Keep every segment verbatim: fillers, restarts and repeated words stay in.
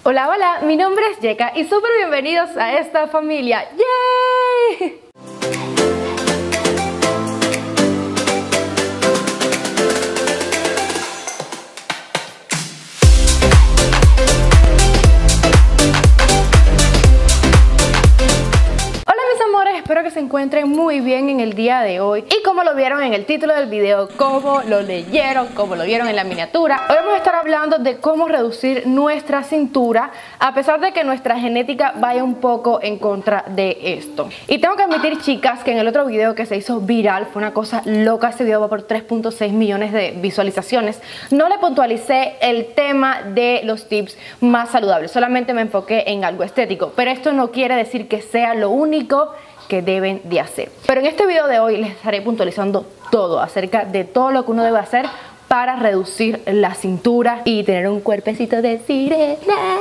Hola, hola, mi nombre es Yeka y súper bienvenidos a esta familia. ¡Yay! Espero que se encuentren muy bien en el día de hoy. Y como lo vieron en el título del video, como lo leyeron, como lo vieron en la miniatura, hoy vamos a estar hablando de cómo reducir nuestra cintura, a pesar de que nuestra genética vaya un poco en contra de esto. Y tengo que admitir, chicas, que en el otro video que se hizo viral, fue una cosa loca, ese video va por tres punto seis millones de visualizaciones, no le puntualicé el tema de los tips más saludables, solamente me enfoqué en algo estético, pero esto no quiere decir que sea lo único que deben de hacer. Pero en este video de hoy les estaré puntualizando todo acerca de todo lo que uno debe hacer para reducir la cintura y tener un cuerpecito de sirena,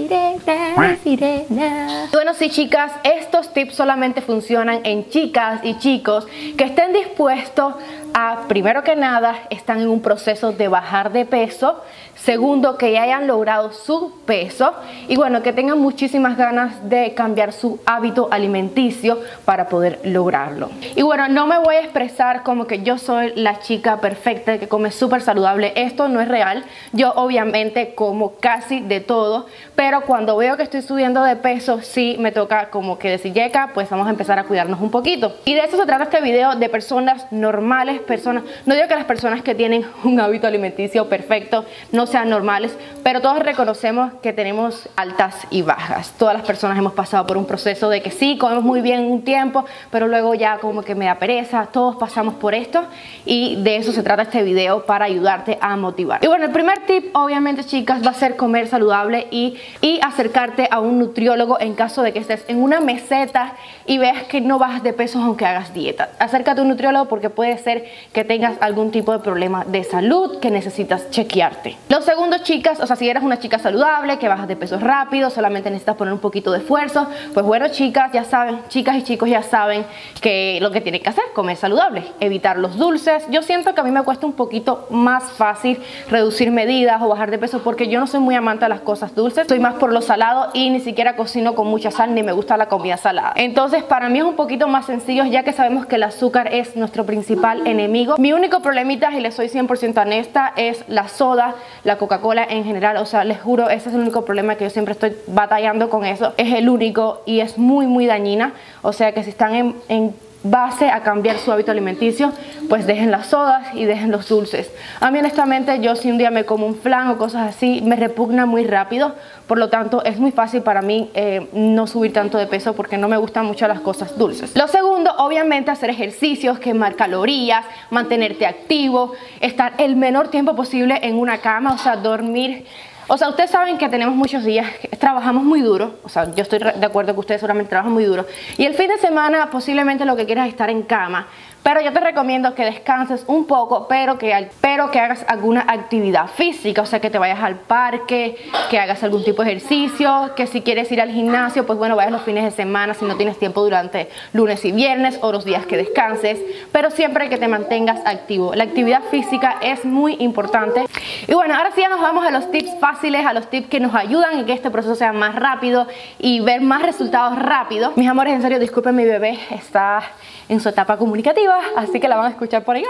sirena, sirena. Bueno, sí, chicas, estos tips solamente funcionan en chicas y chicos que estén dispuestos a, primero que nada, están en un proceso de bajar de peso. Segundo, que ya hayan logrado su peso. Y bueno, que tengan muchísimas ganas de cambiar su hábito alimenticio para poder lograrlo. Y bueno, no me voy a expresar como que yo soy la chica perfecta que come súper saludable. Esto no es real. Yo obviamente como casi de todo, pero cuando veo que estoy subiendo de peso, sí me toca como que decir, Yeka, pues vamos a empezar a cuidarnos un poquito. Y de eso se trata este video, de personas normales, personas, no digo que las personas que tienen un hábito alimenticio perfecto no sean normales, pero todos reconocemos que tenemos altas y bajas. Todas las personas hemos pasado por un proceso de que sí, comemos muy bien un tiempo, pero luego ya como que me da pereza. Todos pasamos por esto y de eso se trata este video, para ayudarte a motivar. Y bueno, el primer tip, obviamente, chicas, va a ser comer saludable y, y acercarte a un nutriólogo en caso de que estés en una meseta y veas que no bajas de peso aunque hagas dieta. Acércate a un nutriólogo porque puede ser que tengas algún tipo de problema de salud que necesitas chequearte. Lo segundo, chicas, o sea, si eres una chica saludable, que bajas de peso rápido, solamente necesitas poner un poquito de esfuerzo, pues bueno, chicas, ya saben, chicas y chicos ya saben que lo que tienen que hacer, comer saludable, evitar los dulces. Yo siento que a mí me cuesta un poquito más fácil reducir medidas o bajar de peso porque yo no soy muy amante de las cosas dulces, estoy más por lo salado y ni siquiera cocino con mucha sal ni me gusta la comida salada. Entonces, para mí es un poquito más sencillo, ya que sabemos que el azúcar es nuestro principal enemigo. Mi único problemita, y les soy cien por ciento honesta, es la soda, la Coca-Cola en general. O sea, les juro, ese es el único problema, que yo siempre estoy batallando con eso. Es el único y es muy muy dañina. O sea que si están en, en base a cambiar su hábito alimenticio, pues dejen las sodas y dejen los dulces. A mí honestamente, yo si un día me como un flan o cosas así, me repugna muy rápido. Por lo tanto, es muy fácil para mí eh, no subir tanto de peso porque no me gustan mucho las cosas dulces. Lo segundo, obviamente, hacer ejercicios, quemar calorías, mantenerte activo, estar el menor tiempo posible en una cama, o sea, dormir. O sea, ustedes saben que tenemos muchos días que trabajamos muy duro. O sea, yo estoy de acuerdo que ustedes seguramente trabajan muy duro. Y el fin de semana posiblemente lo que quieras es estar en cama. Pero yo te recomiendo que descanses un poco, pero que, pero que hagas alguna actividad física. O sea, que te vayas al parque, que hagas algún tipo de ejercicio, que si quieres ir al gimnasio, pues bueno, vayas los fines de semana si no tienes tiempo durante lunes y viernes o los días que descanses. Pero siempre que te mantengas activo. La actividad física es muy importante. Y bueno, ahora sí ya nos vamos a los tips fáciles, a los tips que nos ayudan en que este proceso sea más rápido y ver más resultados rápido. Mis amores, en serio, disculpen, mi bebé está en su etapa comunicativa, así que la van a escuchar por ahí.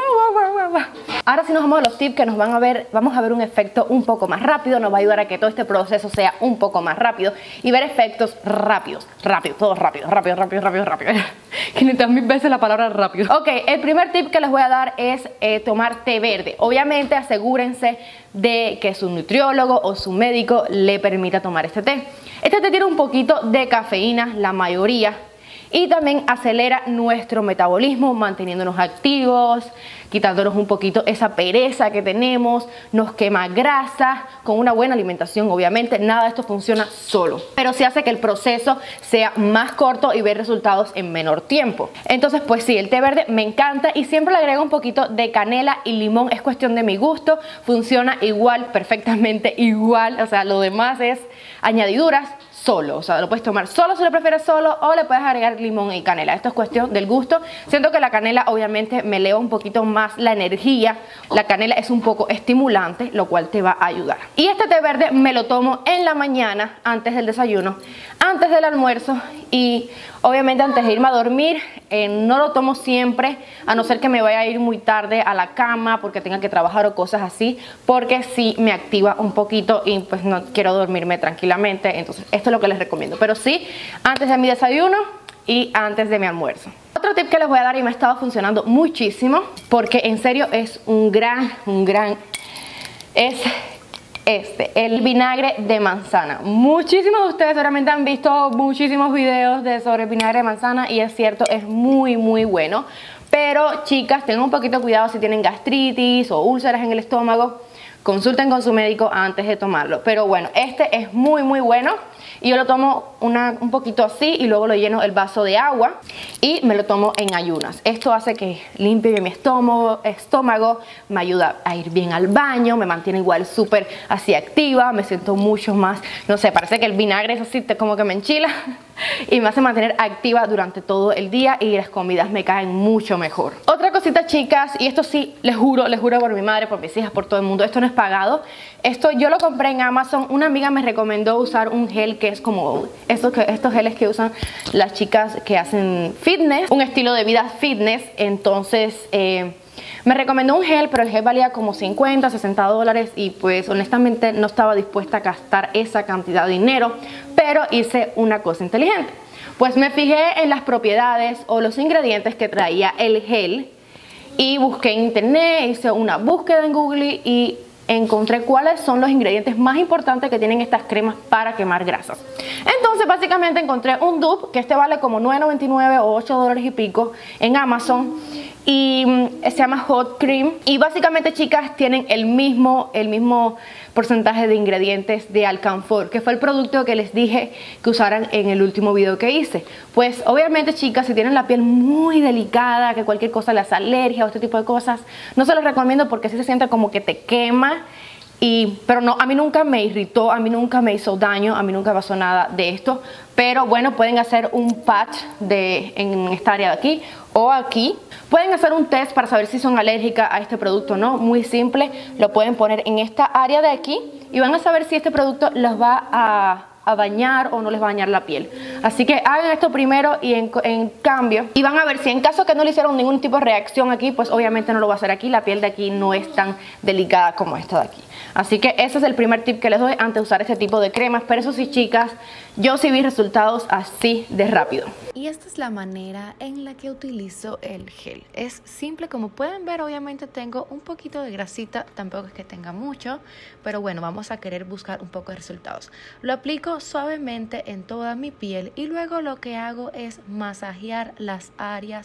Ahora sí nos vamos a los tips que nos van a ver, vamos a ver un efecto un poco más rápido, nos va a ayudar a que todo este proceso sea un poco más rápido y ver efectos rápidos, rápido, todo rápido, rápido, rápido, rápido, rápido. quinientas mil veces la palabra rápido. Ok, el primer tip que les voy a dar es eh, tomar té verde. Obviamente asegúrense de que su nutriólogo o su médico le permita tomar este té. Este té tiene un poquito de cafeína, la mayoría, y también acelera nuestro metabolismo, manteniéndonos activos, quitándonos un poquito esa pereza que tenemos, nos quema grasa, con una buena alimentación obviamente. Nada de esto funciona solo, pero sí hace que el proceso sea más corto y ver resultados en menor tiempo. Entonces pues sí, el té verde me encanta y siempre le agrego un poquito de canela y limón, es cuestión de mi gusto, funciona igual, perfectamente igual, o sea, lo demás es añadiduras. solo, o sea, lo puedes tomar solo si lo prefieres solo, o le puedes agregar limón y canela. Esto es cuestión del gusto. Siento que la canela obviamente me eleva un poquito más la energía. La canela es un poco estimulante, lo cual te va a ayudar. Y este té verde me lo tomo en la mañana, antes del desayuno, antes del almuerzo y obviamente antes de irme a dormir. Eh, no lo tomo siempre, a no ser que me vaya a ir muy tarde a la cama porque tenga que trabajar o cosas así, porque sí me activa un poquito y pues no quiero dormirme tranquilamente. Entonces esto es lo que les recomiendo, pero sí antes de mi desayuno y antes de mi almuerzo. Otro tip que les voy a dar y me ha estado funcionando muchísimo, porque en serio es un gran, un gran, es este, el vinagre de manzana. Muchísimos de ustedes seguramente han visto muchísimos videos de sobre el vinagre de manzana y es cierto, es muy muy bueno. Pero chicas, tengan un poquito de cuidado si tienen gastritis o úlceras en el estómago. Consulten con su médico antes de tomarlo. Pero bueno, este es muy muy bueno. Y yo lo tomo una, un poquito así y luego lo lleno el vaso de agua y me lo tomo en ayunas. Esto hace que limpie mi estómago, estómago, me ayuda a ir bien al baño, me mantiene igual súper así activa, me siento mucho más, no sé, parece que el vinagre es así, como que me enchila y me hace mantener activa durante todo el día y las comidas me caen mucho mejor. Otra cosita, chicas, y esto sí, les juro, les juro por mi madre, por mis hijas, por todo el mundo, esto no es pagado. Esto yo lo compré en Amazon. Una amiga me recomendó usar un gel que es como estos, que, estos geles que usan las chicas que hacen fitness, un estilo de vida fitness. Entonces eh, me recomendó un gel, pero el gel valía como cincuenta, sesenta dólares y pues honestamente no estaba dispuesta a gastar esa cantidad de dinero, pero hice una cosa inteligente. Pues me fijé en las propiedades o los ingredientes que traía el gel y busqué en internet, hice una búsqueda en Google y encontré cuáles son los ingredientes más importantes que tienen estas cremas para quemar grasas. Entonces básicamente encontré un dupe, que este vale como nueve noventa y nueve o ocho dólares y pico en Amazon, y mm, se llama Hot Cream. Y básicamente, chicas, tienen el mismo, el mismo porcentaje de ingredientes de Alcanfor, que fue el producto que les dije que usaran en el último video que hice. Pues obviamente, chicas, si tienen la piel muy delicada, que cualquier cosa les alergia o este tipo de cosas, no se los recomiendo porque sí se siente como que te quema. Y, pero no, a mí nunca me irritó, a mí nunca me hizo daño, a mí nunca pasó nada de esto. Pero bueno, pueden hacer un patch de, en esta área de aquí o aquí. Pueden hacer un test para saber si son alérgicas a este producto o no. Muy simple, lo pueden poner en esta área de aquí y van a saber si este producto los va a, a dañar o no les va a dañar la piel. Así que hagan esto primero y en, en cambio, y van a ver si en caso que no le hicieron ningún tipo de reacción aquí, pues obviamente no lo va a hacer aquí. La piel de aquí no es tan delicada como esta de aquí. Así que ese es el primer tip que les doy antes de usar este tipo de cremas. Pero eso sí, chicas, yo sí vi resultados así de rápido. Y esta es la manera en la que utilizo el gel. Es simple, como pueden ver, obviamente tengo un poquito de grasita, tampoco es que tenga mucho, pero bueno, vamos a querer buscar un poco de resultados. Lo aplico suavemente en toda mi piel y luego lo que hago es masajear las áreas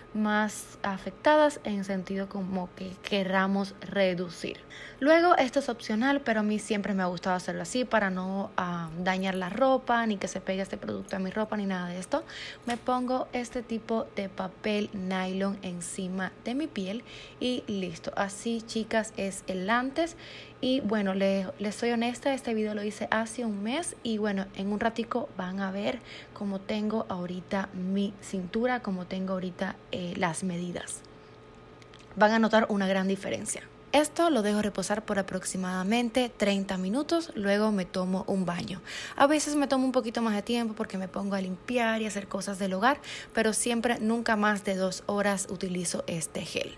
más afectadas en sentido como que queramos reducir. Luego esto es opcional, pero a mí siempre me ha gustado hacerlo así para no uh, dañar la ropa, ni que se pegue este producto a mi ropa, ni nada de esto. Me pongo este tipo de papel nylon encima de mi piel y listo. Así, chicas, es el antes. Y bueno, les, les soy honesta, este video lo hice hace un mes y bueno, en un ratico van a ver cómo tengo ahorita mi cintura, cómo tengo ahorita eh, las medidas. Van a notar una gran diferencia. Esto lo dejo reposar por aproximadamente treinta minutos, luego me tomo un baño. A veces me tomo un poquito más de tiempo porque me pongo a limpiar y hacer cosas del hogar, pero siempre nunca más de dos horas utilizo este gel.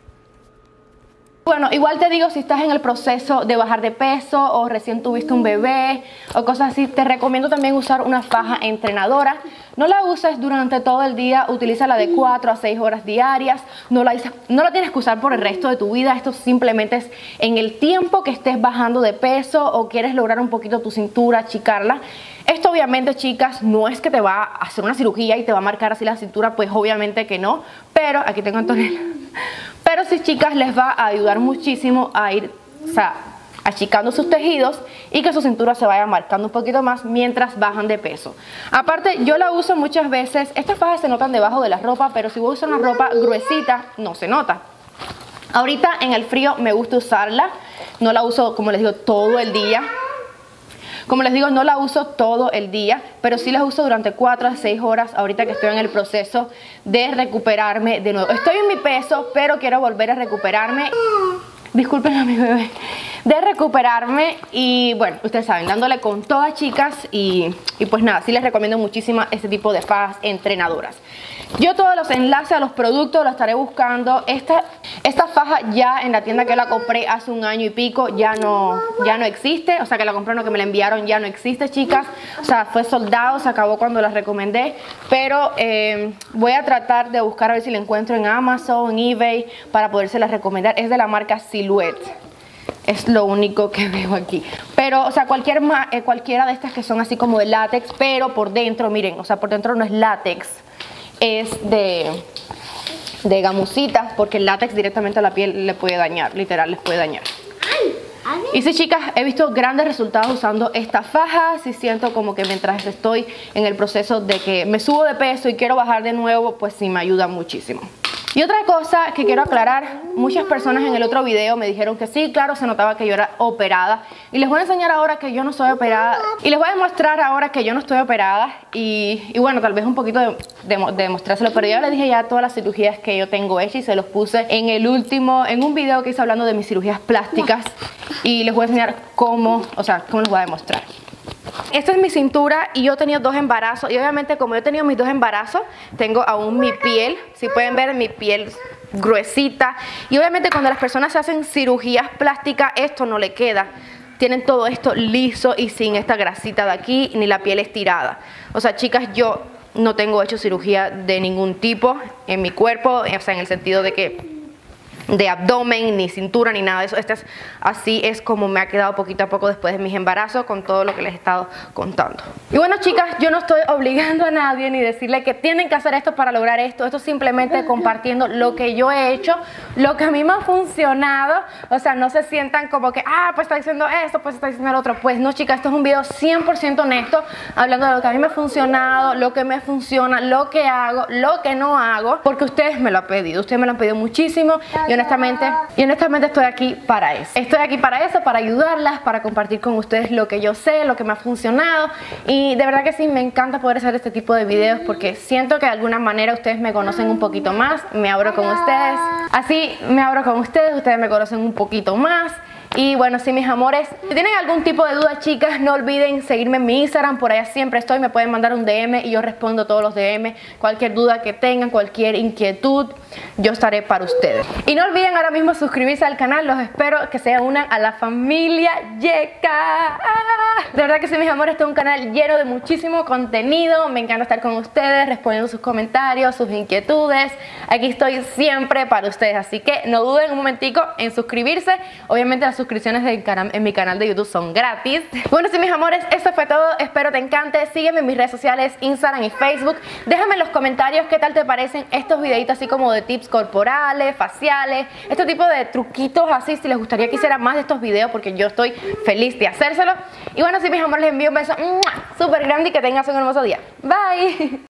Bueno, igual te digo, si estás en el proceso de bajar de peso o recién tuviste un bebé o cosas así, te recomiendo también usar una faja entrenadora. No la uses durante todo el día, utilízala de cuatro a seis horas diarias. No la, no la tienes que usar por el resto de tu vida. Esto simplemente es en el tiempo que estés bajando de peso o quieres lograr un poquito tu cintura, achicarla. Esto obviamente, chicas, no es que te va a hacer una cirugía y te va a marcar así la cintura, pues obviamente que no. Pero, aquí tengo a Antonella. Pero sí, chicas, les va a ayudar muchísimo a ir, o sea, achicando sus tejidos y que su cintura se vaya marcando un poquito más mientras bajan de peso. Aparte, yo la uso muchas veces. Estas fajas se notan debajo de la ropa, pero si voy a usar una ropa gruesita, no se nota. Ahorita en el frío me gusta usarla. No la uso, como les digo, todo el día. Como les digo, no la uso todo el día, pero sí la uso durante cuatro a seis horas ahorita que estoy en el proceso de recuperarme de nuevo. Estoy en mi peso, pero quiero volver a recuperarme. Disculpen a mi bebé. De recuperarme y bueno, ustedes saben, dándole con todas, chicas, y, y pues nada, sí les recomiendo muchísimo este tipo de fajas entrenadoras. Yo todos los enlaces a los productos los estaré buscando. Esta, esta faja ya en la tienda que la compré hace un año y pico ya no, ya no existe. O sea, que la compré, no, que me la enviaron, ya no existe, chicas. O sea, fue soldado, se acabó cuando la recomendé. Pero eh, voy a tratar de buscar a ver si la encuentro en Amazon, en eBay, para podérselas recomendar. Es de la marca Silhouette. Es lo único que veo aquí. Pero, o sea, cualquier, eh, cualquiera de estas que son así como de látex, pero por dentro, miren, o sea, por dentro no es látex. Es de, de gamusitas, porque el látex directamente a la piel le puede dañar, literal les puede dañar. Y sí, chicas, he visto grandes resultados usando esta faja. Sí siento como que mientras estoy en el proceso de que me subo de peso y quiero bajar de nuevo, pues sí me ayuda muchísimo. Y otra cosa que quiero aclarar, muchas personas en el otro video me dijeron que sí, claro, se notaba que yo era operada. Y les voy a enseñar ahora que yo no soy operada. Y les voy a demostrar ahora que yo no estoy operada. Y, y bueno, tal vez un poquito de, de, de demostrárselo. Pero yo les dije ya todas las cirugías que yo tengo hechas y se los puse en el último, en un video que hice hablando de mis cirugías plásticas. Y les voy a enseñar cómo, o sea, cómo les voy a demostrar. Esta es mi cintura y yo he tenido dos embarazos. Y obviamente como yo he tenido mis dos embarazos, tengo aún mi piel. Si pueden ver, mi piel gruesita. Y obviamente cuando las personas se hacen cirugías plásticas, esto no le queda. Tienen todo esto liso y sin esta grasita de aquí, ni la piel estirada. O sea, chicas, yo no tengo hecho cirugía de ningún tipo en mi cuerpo. O sea, en el sentido de que de abdomen, ni cintura, ni nada de eso. Este es, así es como me ha quedado poquito a poco después de mis embarazos, con todo lo que les he estado contando. Y bueno, chicas, yo no estoy obligando a nadie ni decirle que tienen que hacer esto para lograr esto. Esto es simplemente compartiendo lo que yo he hecho, lo que a mí me ha funcionado. O sea, no se sientan como que, ah, pues está diciendo esto, pues está diciendo lo otro. Pues no, chicas, esto es un video cien por ciento honesto, hablando de lo que a mí me ha funcionado, lo que me funciona, lo que hago, lo que no hago, porque ustedes me lo han pedido, ustedes me lo han pedido muchísimo. Y honestamente, y honestamente estoy aquí para eso. Estoy aquí para eso, para ayudarlas, para compartir con ustedes lo que yo sé, lo que me ha funcionado. Y de verdad que sí, me encanta poder hacer este tipo de videos porque siento que de alguna manera ustedes me conocen un poquito más. Me abro con ustedes. Así me abro con ustedes, ustedes me conocen un poquito más. Y bueno, sí, mis amores, si tienen algún tipo de duda, chicas, no olviden seguirme en mi Instagram. Por allá siempre estoy, me pueden mandar un D M y yo respondo todos los D M. Cualquier duda que tengan, cualquier inquietud, yo estaré para ustedes. Y no olviden ahora mismo suscribirse al canal. Los espero que se unan a la familia Yeka. De verdad que sí, mis amores, este es un canal lleno de muchísimo contenido. Me encanta estar con ustedes, respondiendo sus comentarios, sus inquietudes. Aquí estoy siempre para ustedes, así que no duden un momentico en suscribirse. Obviamente las suscripciones del canal, en mi canal de YouTube son gratis. Bueno, sí, mis amores, eso fue todo. Espero te encante. Sígueme en mis redes sociales, Instagram y Facebook. Déjame en los comentarios qué tal te parecen estos videitos así como de tips corporales, faciales, este tipo de truquitos así, si les gustaría que hiciera más de estos videos, porque yo estoy feliz de hacérselo. Y bueno, sí, mis amores, les envío un beso súper grande y que tengas un hermoso día. Bye.